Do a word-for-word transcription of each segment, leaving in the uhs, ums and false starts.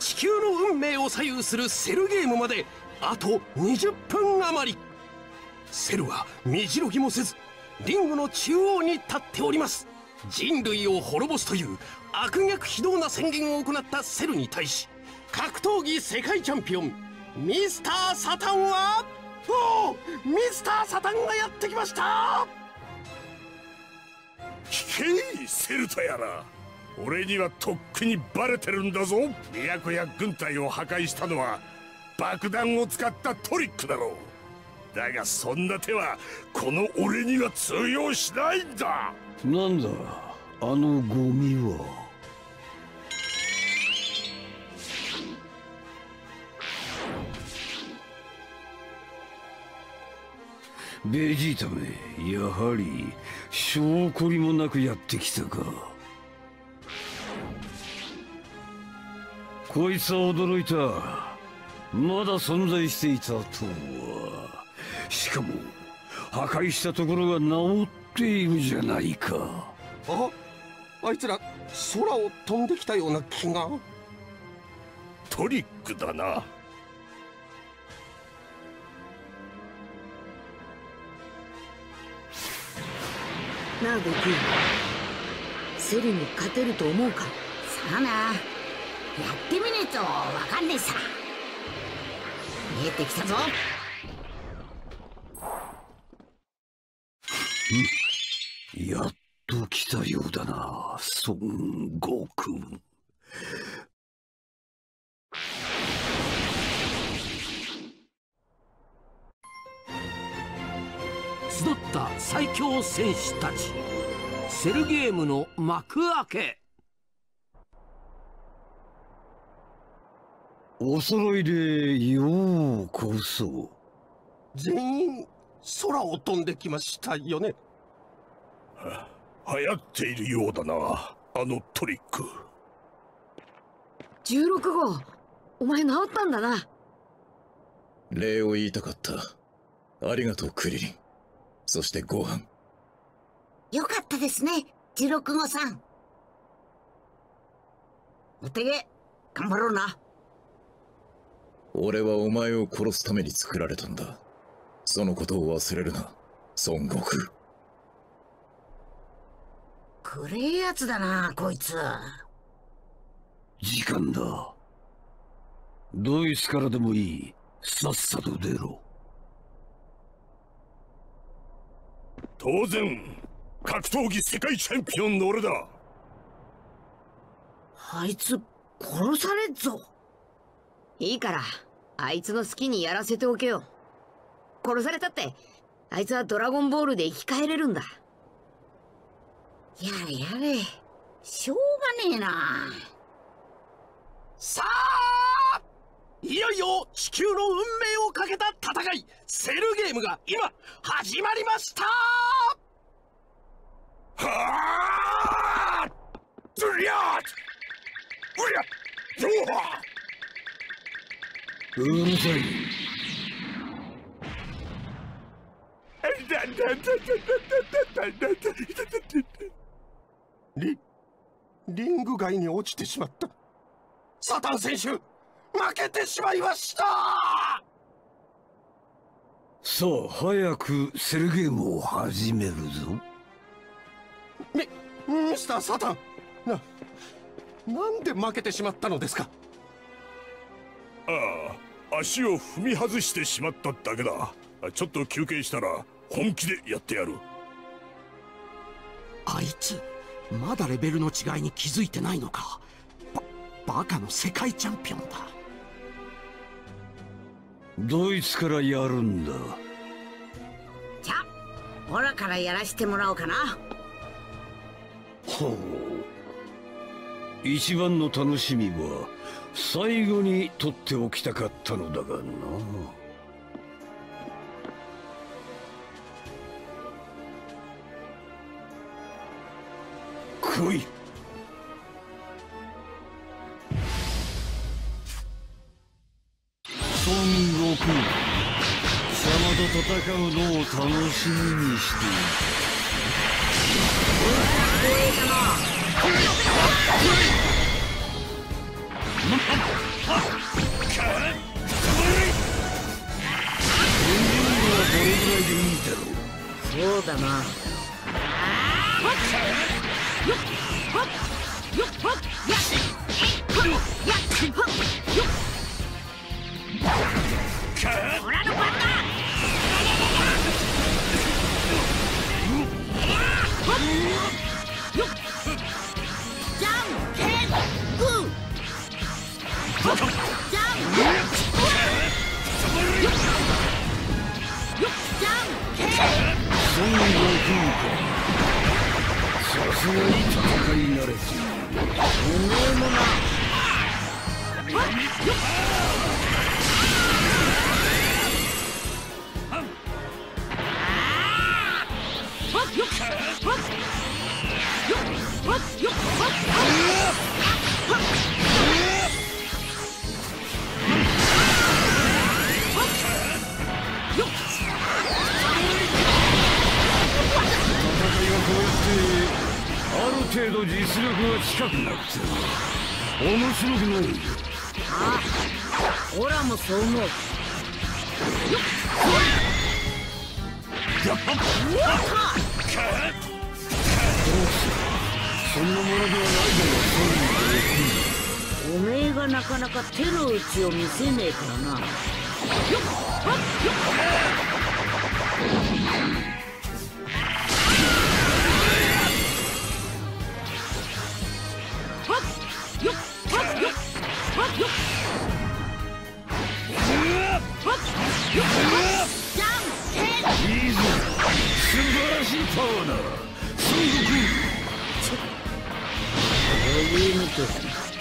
地球の運命を左右するセルゲームまであとにじゅっぷん余り。セルは身じろぎもせずリングの中央に立っております。人類を滅ぼすという悪逆非道な宣言を行ったセルに対し、格闘技世界チャンピオンミスター・サタンは、おお、ミスター・サタンがやってきました。 聞けいセルとやら、俺にはとっくにバレてるんだぞ。都や軍隊を破壊したのは爆弾を使ったトリックだろう。だがそんな手はこの俺には通用しないんだ。 なんだあのゴミは。ベジータめ、やはり証拠りもなくやってきたか。こいつは驚いた。まだ存在していたとは。しかも破壊したところが治っているじゃないか。 あ、あいつら空を飛んできたような気が。 トリックだな。 なあ悟空、セルに勝てると思うか。 さあな、やってみねえとわかんねえさ。見えてきたぞ。 やっと来たようだな、孫悟空。 集った最強戦士たち、セルゲームの幕開け。 お揃いでようこそ。 全員空を飛んできましたよね。 流行っているようだな、あのトリック。 じゅうろく号、お前治ったんだな。 礼を言いたかった。ありがとうクリリン。そしてご飯。 よかったですね、じゅうろく号さん。お手げ頑張ろうな。 俺はお前を殺すために作られたんだ。そのことを忘れるな、孫悟空。 くれえやつだなこいつ。 時間だ。ドイツからでもいい、さっさと出ろ。 当然格闘技世界チャンピオンの俺だ。 あいつ殺されっぞ。いいからあいつの好きにやらせておけよ。殺されたってあいつはドラゴンボールで生き返れるんだ。 やれやれ、しょうがねえな。 さあ、いよいよ地球の運命をかけた戦い、セルゲームが今始まりました。 はあ、ズリャーうりゃ、 うるさい。 リリング外に落ちてしまった。サタン選手、負けてしまいました。 さあ早くセルゲームを始めるぞ。 ミミスターサタン、ななんで負けてしまったのですか。 ああ、足を踏み外してしまっただけだ。ちょっと休憩したら本気でやってやる。 あいつまだレベルの違いに気づいてないのか。ババカの世界チャンピオンだ。 ドイツからやるんだ。 じゃあオラからやらしてもらおうかな。 ほう、一番の楽しみは最後に取っておきたかったのだがな。来い。孫悟空、貴様と戦うのを楽しみにしている。 そうだな。 オラの番だ。じゃんけんグー。じゃんけんじゃんけん。 孫悟空か。さすがに戦い慣れている。 おめえもな。 ある程度実力が近くなって面白くない。 ああ、オラもそう思う。 そんなものではないだろう。 おめえがなかなか手の内を見せねえからな。 いいぞ、素晴らしいパワーだ、孫悟空。 余裕見てる。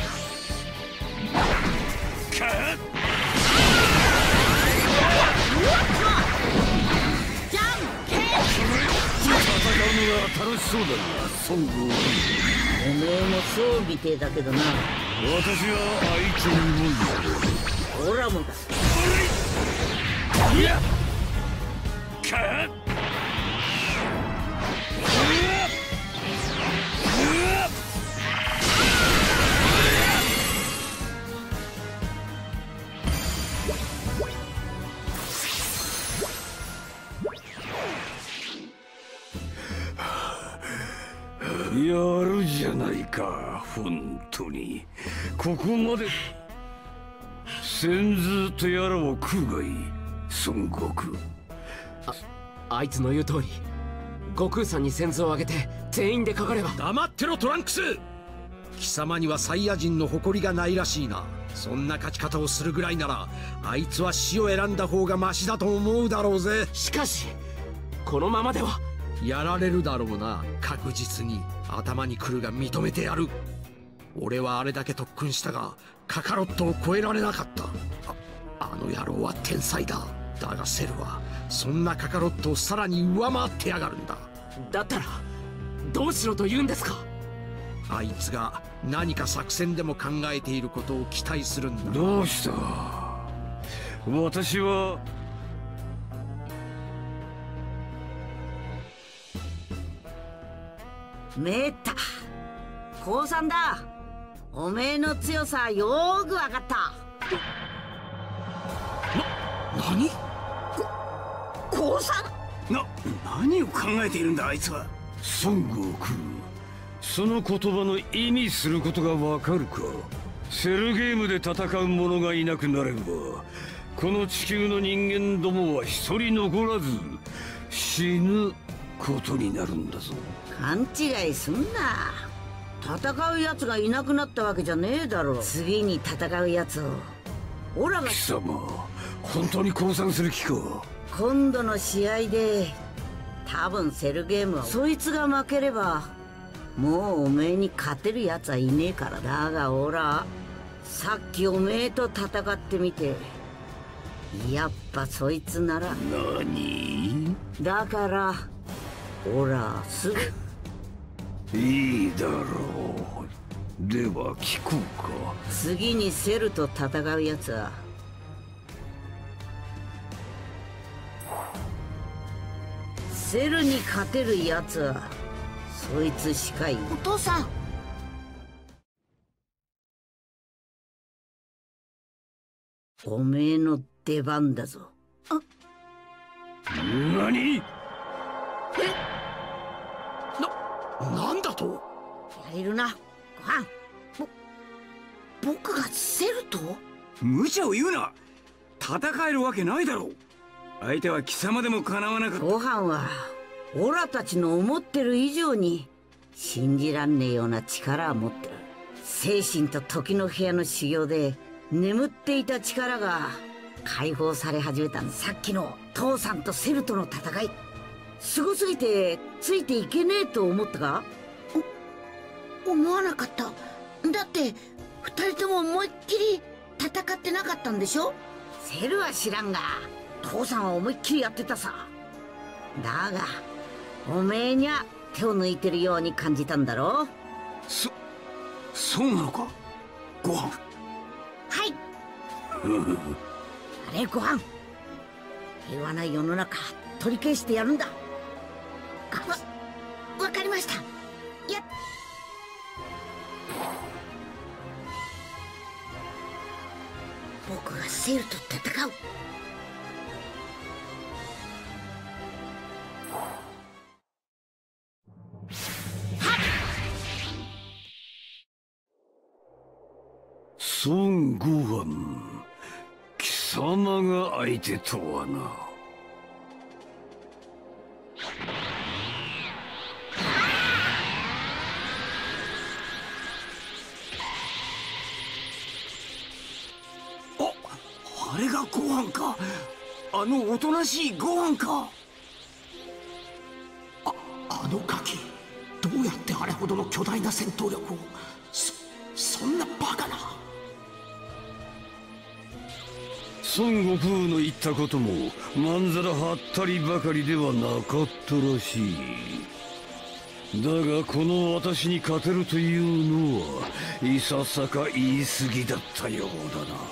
戦うのが楽しそうだな、孫悟空。 おめえも装備てだけどな。 私はあいつにもんだ。 オラもだ。 いややるじゃないか、本当に。ここまで先ずとやらを食うがいい、孫悟空。 あいつの言う通り、悟空さんに先頭を上げて全員でかかれば。 黙ってろトランクス。貴様にはサイヤ人の誇りがないらしいな。そんな勝ち方をするぐらいならあいつは死を選んだ方がマシだと思うだろうぜ。 しかしこのままではやられるだろうな。確実に頭に来るが認めてやる。俺はあれだけ特訓したがカカロットを超えられなかった。あ、あの野郎は天才だ。だがセルはそんなカカロットをさらに上回ってやがるんだ。 だったらどうしろと言うんですか。 あいつが何か作戦でも考えていることを期待するんだ。 どうした。私はめった降参だ。おめえの強さよーく分かった。 な、何？ 降参？ な、何を考えているんだあいつは。孫悟空、その言葉の意味することがわかるか。セルゲームで戦う者がいなくなればこの地球の人間どもは一人残らず死ぬことになるんだぞ。 勘違いすんな。戦うやつがいなくなったわけじゃねえだろ。次に戦うやつをオラが。 貴様、本当に降参する気か。 今度の試合で多分セルゲームはそいつが負ければもうおめえに勝てるやつはいねえから。だがオラさっきおめえと戦ってみてやっぱそいつなら。 何？ だからオラすぐ。 いいだろう。では聞こうか。 次にセルと戦うやつはセルに勝てるやつはそいつしかいない。 お父さん。 おめえの出番だぞ。 あ、何？ な、なんだと？ やれるな、ご飯。ぼ、僕がセルと？ 無茶を言うな。戦えるわけないだろう。相手は貴様でもかなわなかった。 ご飯はオラたちの思ってる以上に信じらんねえような力を持ってる。精神と時の部屋の修行で眠っていた力が解放され始めたんだ。さっきの父さんとセルとの戦い、すごすぎてついていけねえと思ったか？思わなかった。だって二人とも思いっきり戦ってなかったんでしょ？セルは知らんが父さんは思いっきりやってたさ。だがおめえにゃ手を抜いてるように感じたんだろ？ そそうなのか、ご飯。 はい。あれ、ご飯。平和な世の中取り返してやるんだ。わ、わかりました。やっ僕がセルと戦う。 孫悟飯、貴様が相手とはな。あ、あれが悟飯か。あのおとなしい悟飯か。 あ、あのガキ、どうやってあれほどの巨大な戦闘力を。そ、そんなバカな。 孫悟空の言ったこともまんざらはったりばかりではなかったらしい。だがこの私に勝てるというのはいささか言い過ぎだったようだな。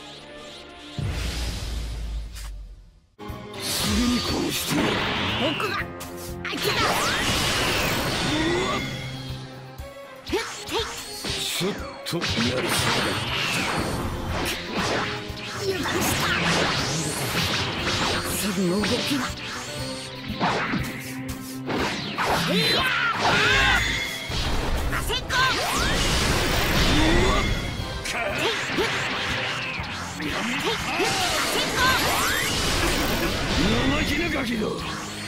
すぐに殺してやる。 僕が相手だ。 ちょっとやりす油断した。セルの動きは。いやー！成功！ 生意気なガキだ。 セル。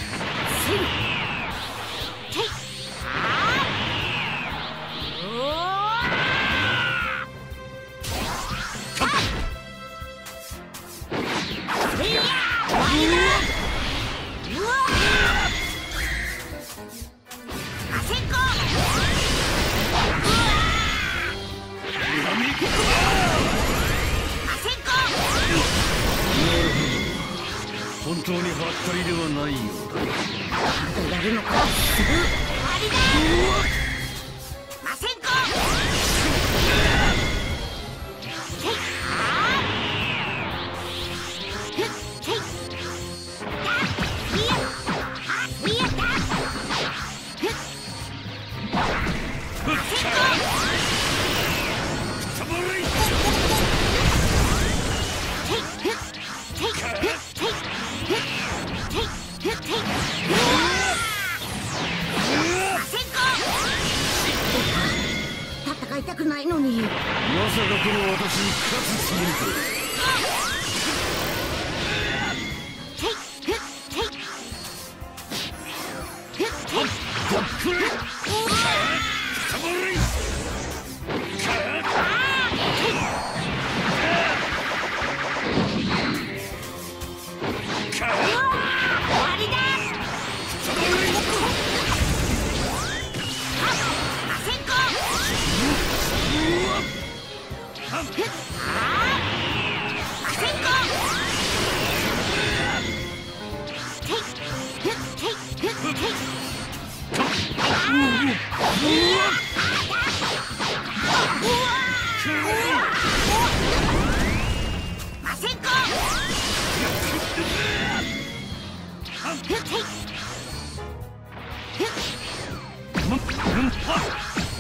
本当にはったりではないようだ。 まだやるのか？すぐありだ。魔戦功。戦いたくないのに。 まさかこの私に勝つつもりか。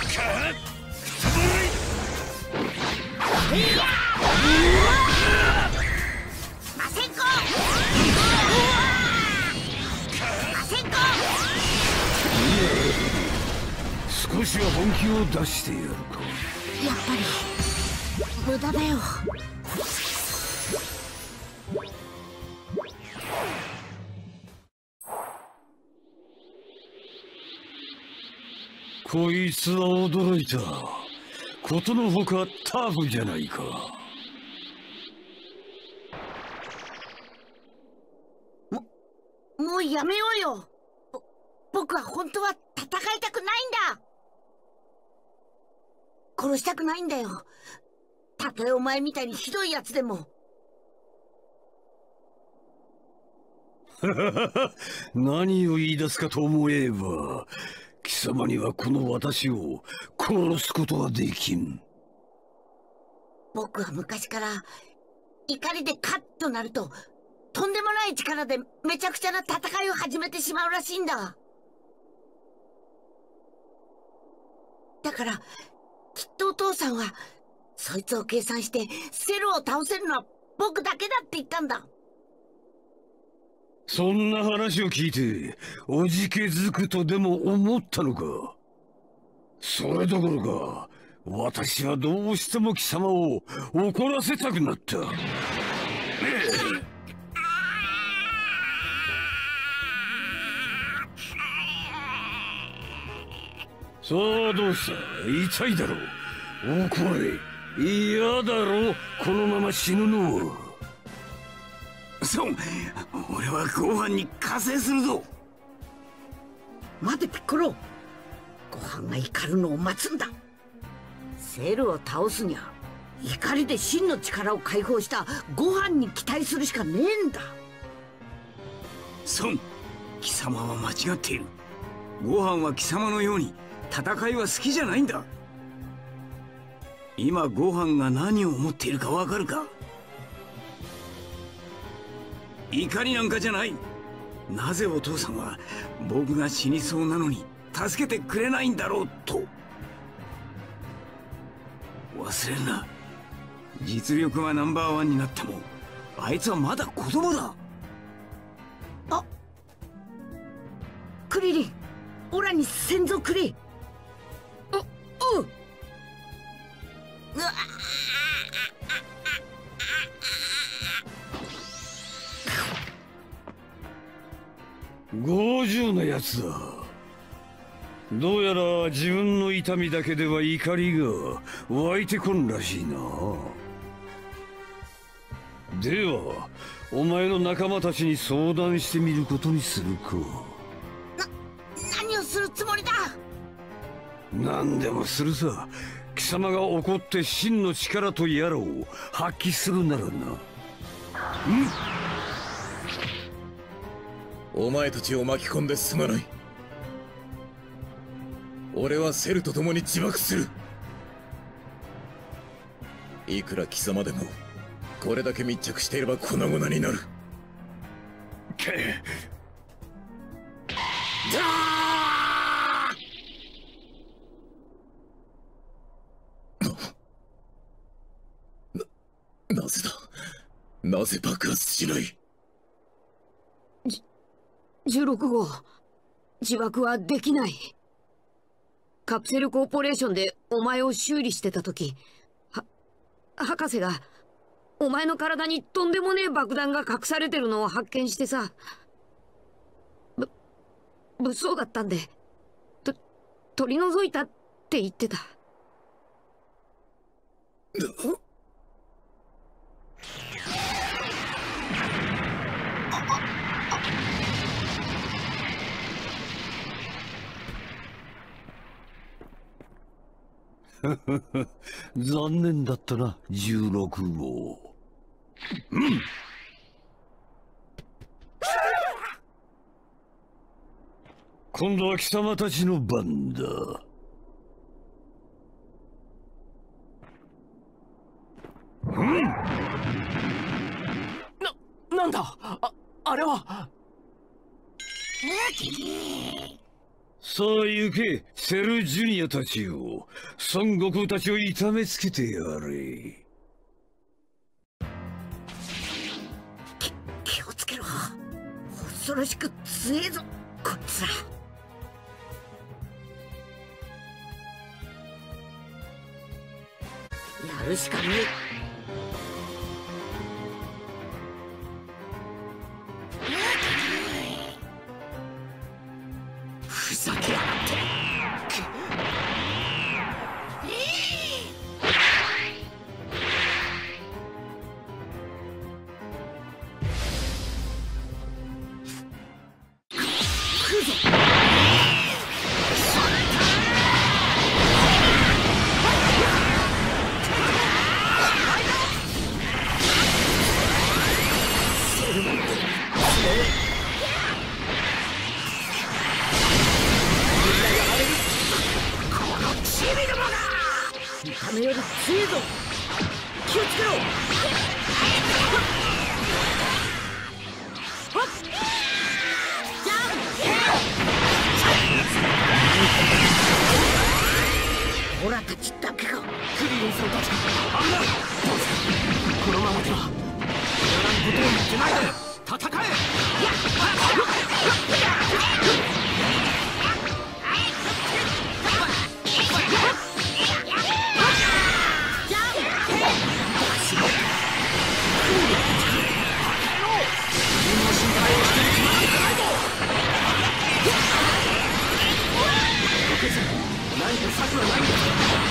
魔私は本気を出してやるか。 やっぱり無駄だよ。 こいつは驚いた。ことのほかタフじゃないか。 ももうやめようよ。ぼ僕は本当は戦いたくないんだ。殺したくないんだよ。たとえお前みたいにひどいやつでも。 何を言い出すかと思えば、貴様にはこの私を殺すことはできん。 僕は昔から怒りでカッとなるととんでもない力でめちゃくちゃな戦いを始めてしまうらしいんだ。だからきっとお父さんはそいつを計算してセルを倒せるのは僕だけだって言ったんだ。 そんな話を聞いておじけづくとでも思ったのか。それどころか私はどうしても貴様を怒らせたくなった。さあどうした。痛いだろう。怒れ。嫌だろうこのまま死ぬの。 そう、俺はご飯に加勢するぞ。 待てピッコロ、ご飯が怒るのを待つんだ。セルを倒すにゃ怒りで真の力を解放したご飯に期待するしかねえんだ。 そう、貴様は間違っている。ご飯は貴様のように戦いは好きじゃないんだ。今ご飯が何を思っているかわかるか。怒りなんかじゃない。なぜお父さんは僕が死にそうなのに助けてくれないんだろうと。忘れるな、実力はナンバーワンになってもあいつはまだ子供だ。 あ、クリリン、オラに先祖くれ。う、う、うわ強情なやつだ。どうやら自分の痛みだけでは怒りが湧いてこんらしいな。ではお前の仲間たちに相談してみることにするか。 な、何をするつもりだ。 何でもするさ。貴様が怒って真の力とやらを発揮するならな。うんお前たちを巻き込んですまない。俺はセルと共に自爆する。いくら貴様でもこれだけ密着していれば粉々になる。 けな、なぜだ。なぜ爆発しない。 じゅうろく号、自爆はできない。カプセルコーポレーションでお前を修理してた時、は、博士がお前の体にとんでもねえ爆弾が隠されてるのを発見してさ、ぶ、物騒だったんで、と、取り除いたって言ってた。 残念だったな、じゅうろく号。うん。今度は貴様たちの番だ。うん。 な、なんだあ、あれは。 さあ行け、セルジュニアたちよ。孫悟空たちを痛めつけてやれ。 き気をつけろ。恐ろしく強えぞこいつら。 るしかねえ。 ふざけやがって。 見た目より強いぞ。気をつけろ。オラたちだけか。クリリンさんたちか。危ない。どうせこのままではやらんことを言ってないで戦え。何か策はないんですか。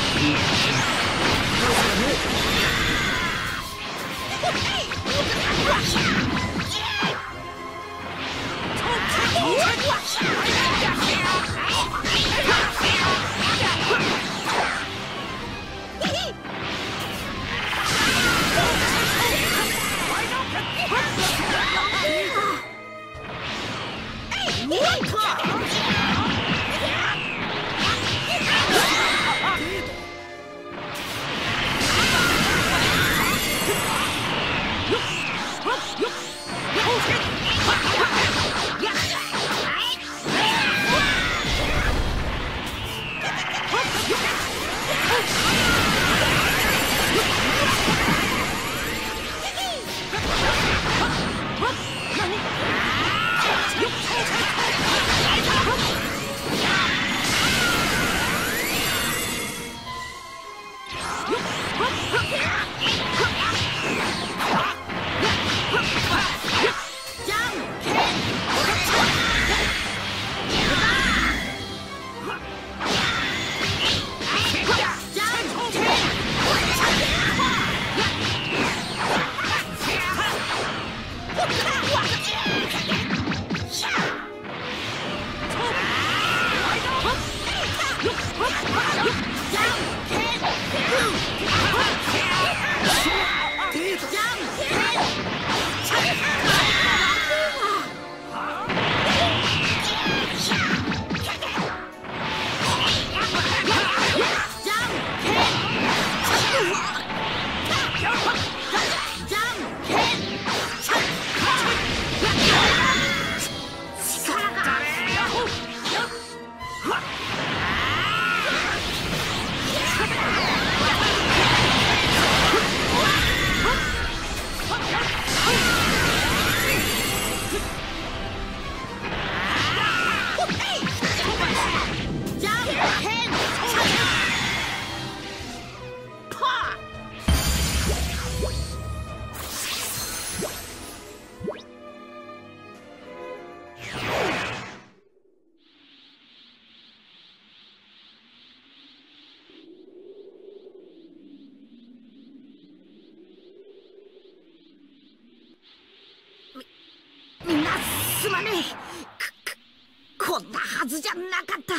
みんなすまねえ。こんなはずじゃなかった。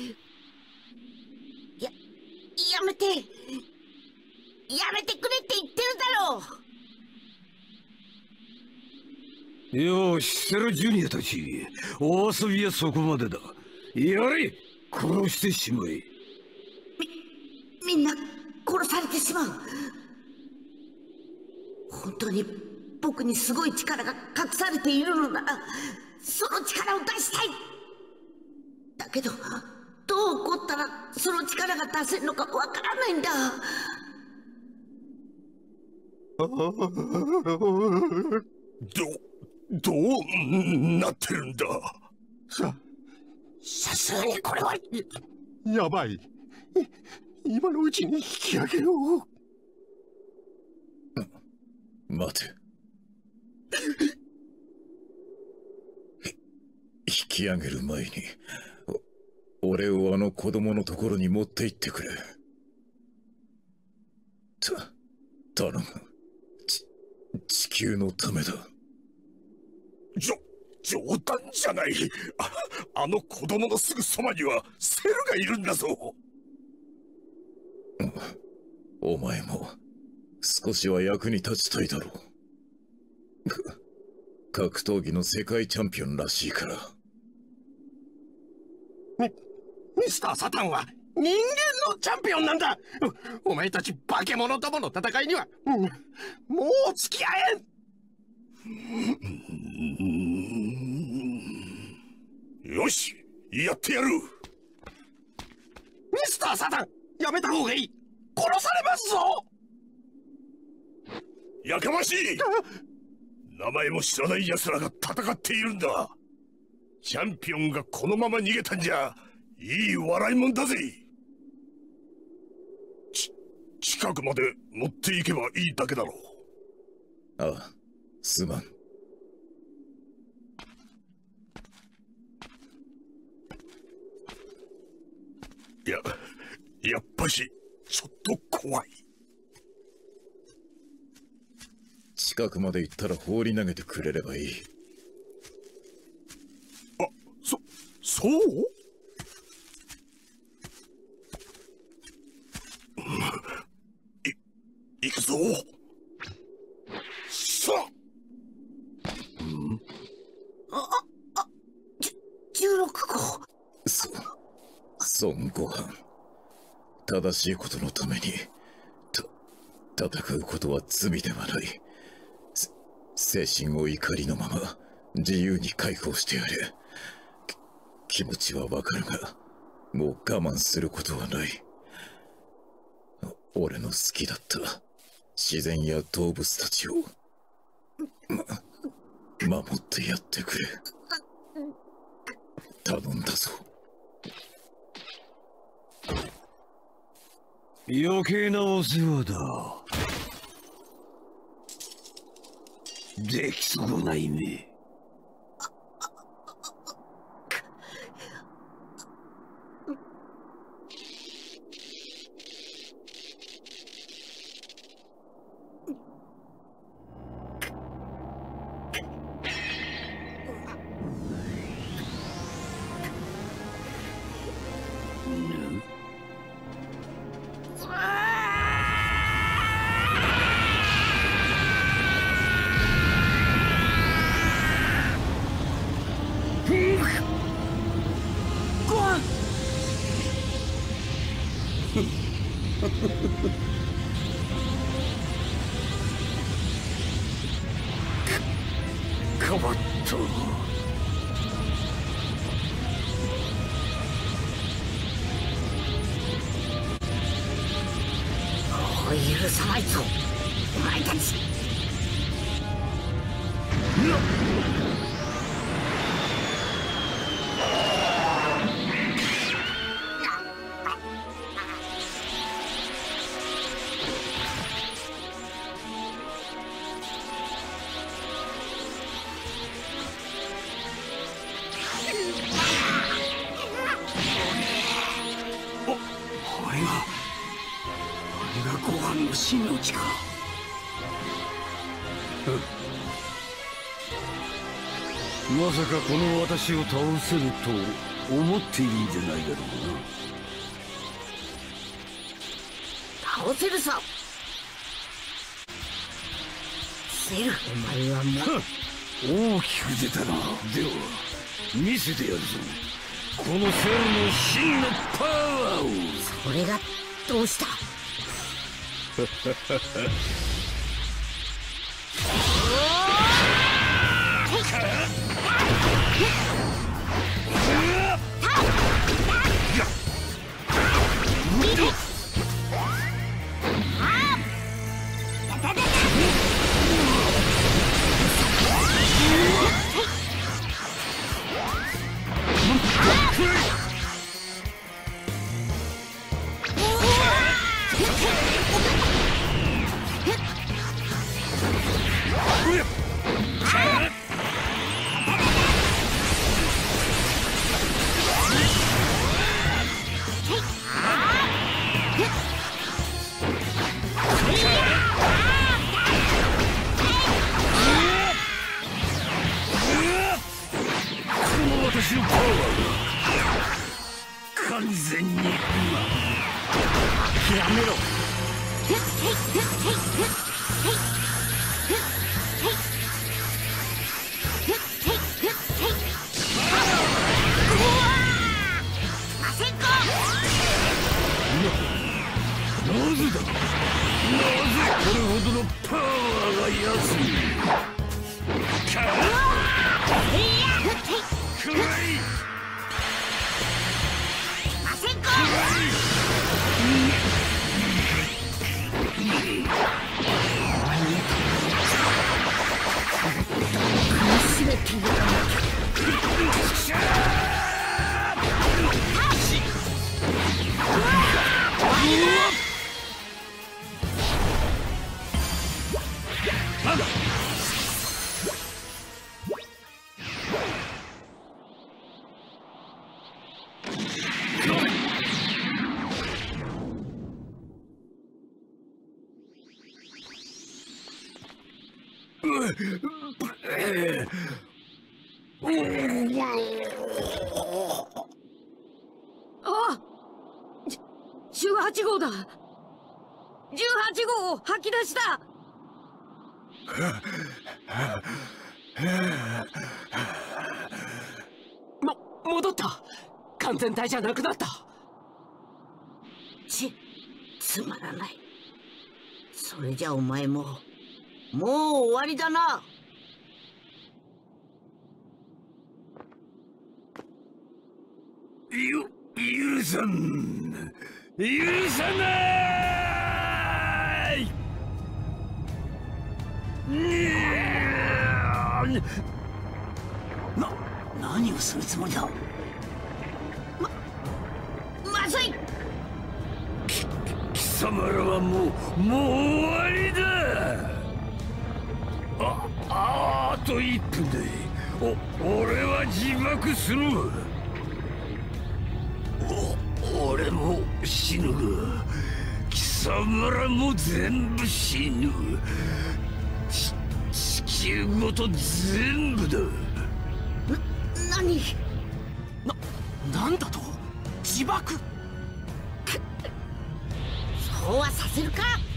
ややめてやめてくれって言ってるだろう。 よし、セルジュニアたち、お遊びはそこまでだ。やれ、殺してしまえ。 みみんな殺されてしまう。本当に僕にすごい力が隠されているのなら、その力を出したい。だけどどう起こったらその力が出せるのかわからないんだ。 どどうなってるんだ。 ささすがにこれはやばい。今のうちに引き上げよう。 待て。引き上げる前に俺をあの子供のところに持って行ってくれ。た頼む。ち地球のためだ。 じょ冗談じゃない。ああの子供のすぐそばにはセルがいるんだぞ。 お前も少しは役に立ちたいだろう。格闘技の世界チャンピオンらしいから。 ミミスター・サタンは人間のチャンピオンなんだ。お前たち化け物どもの戦いには、うん、もう付き合えん。 よし、やってやる。ミスター・サタン、やめた方がいい。殺されますぞ。 やかましい。名前も知らない奴らが戦っているんだ。チャンピオンがこのまま逃げたんじゃいい笑いもんだぜ。ち近くまで持っていけばいいだけだろう。ああ、すまん。 ややっぱしちょっと怖い。 近くまで行ったら放り投げてくれればいい。 あ、そそう。い行くぞ。さあ。 うん、ああじじゅうろくこ。 そ孫悟飯、正しいことのためにた戦うことは罪ではない。精神を怒りのまま自由に解放してやれ。気持ちはわかるが、もう我慢することはない。俺の好きだった自然や動物たちを、ま、守ってやってくれ。頼んだぞ。 余計なお世話だ。できそうな夢。かばった。 許さないぞ、お前たち。 真の力。まさかこの私を倒せると思っているんじゃないだろうな。 倒せるさ。セル、お前はもう大きく出たな。では見せてやるぞ、このセルの真のパワーを。 それがどうした。 私のパワーが完全に今やめろ。なぜだ、なぜこれほどのパワーが安い。かくらいあ、じゅうはち号だ。じゅうはち号を吐き出した。 も戻った。完全体じゃなくなった。 ちつまらない。それじゃお前ももう終わりだな。 ゆ許さん、許さない。 な、何をするつもりだ。 ま、まずい。 き貴様らはもうもう終わりだ。あ、ああといっぷんでお俺は自爆する。お俺も死ぬが貴様らも全部死ぬ。ち地球ごと全部だ。 な、何な、なんだと。自爆。 そうはさせるか。